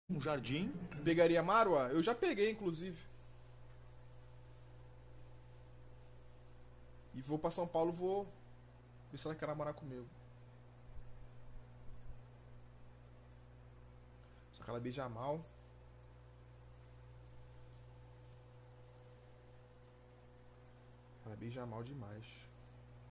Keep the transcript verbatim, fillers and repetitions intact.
Um jardim. Pegaria Marwa? Eu já peguei, inclusive. E vou pra São Paulo, vou ver se ela quer namorar comigo. Só que ela beija mal. Ela beija mal demais.